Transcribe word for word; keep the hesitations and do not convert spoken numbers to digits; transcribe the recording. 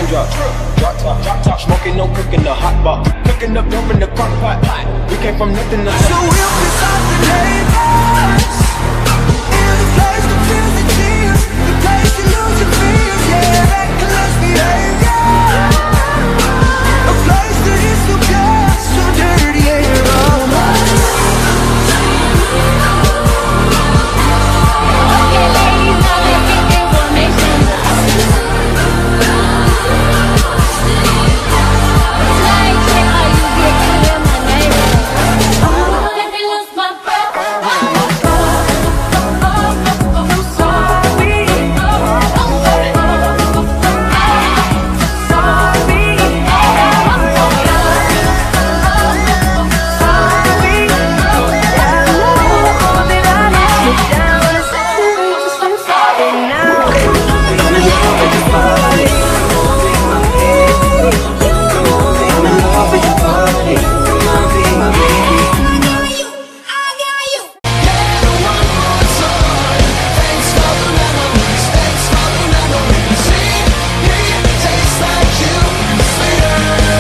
drop, drop top, drop top, smoking, no cooking, the hot pot, cooking up dope in the crock pot. We came from nothing to So we'll piss off the neighbors in the place to feel the tears, the place to lose your fears, yeah.